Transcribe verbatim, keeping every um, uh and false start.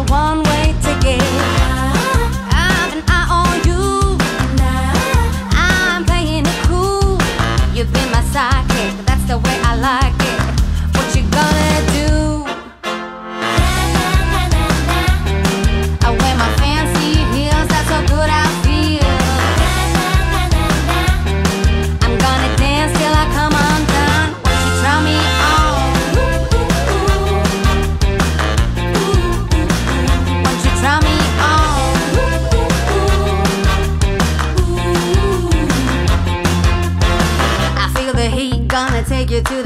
one-way ticket. I have an eye on you. I'm playing it cool. You've been my sidekick, that's the way I like it. What you gonna do? I wear my fancy heels, that's so good I feel. I'm gonna dance till I come undone. Won't you try me on? Won't you try me on? I feel the heat, gonna take you to